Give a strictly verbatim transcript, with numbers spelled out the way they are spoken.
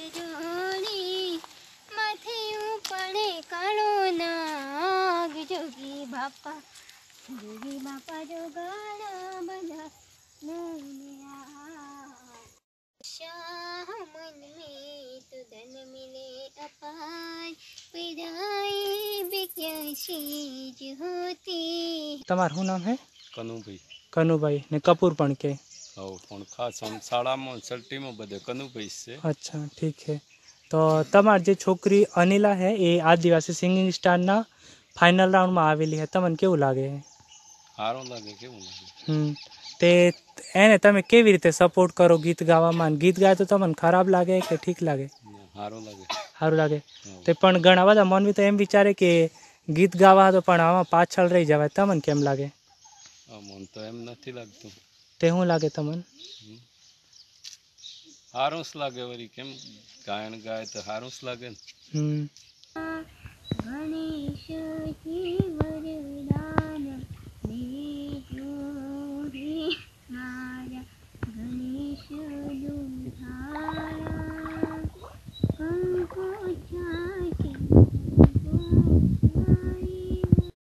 જોડી માથે પડે કાળો નાગ જોગી બાપા જોગી બાપા જોગાડા બધા शाह मन में तो धन मिले अपार विदाई भी क्या चीज होती। તમારું શું નામ હે? કનુભાઈ. કનુભાઈ ને કપૂર પણ કે? હા, પણ ખાસ આમ શાળામાં છઠ્ઠીમાં બધે કનુભાઈ છે. અચ્છા ઠીક છે. તો તમારી જે છોકરી અનિલા હે એ આદિવાસી સિંગિંગ સ્ટારના ફાઇનલ રાઉન્ડમાં આવેલી હે, તમને કેવું લાગે? સારું લાગે. કેવું લાગે? હમ તે એને તમે કેવી રીતે સપોર્ટ કરો ગીત ગાવામાં? ગીત ગાય તો તમને ખરાબ લાગે કે ઠીક લાગે? સારું લાગે. સારું લાગે. તે પણ ઘણા બધા મનવી તો એમ વિચારે કે ગીત ગાવા તો પણ આમાં પાછળ રહી જવાય, તમને કેમ લાગે? મને તો એમ નથી લાગતું. તે શું લાગે તમને? સારું જ લાગે. વળી કેમ ગાયન ગાય તો સારું જ લાગે ને. હમ ગણેશ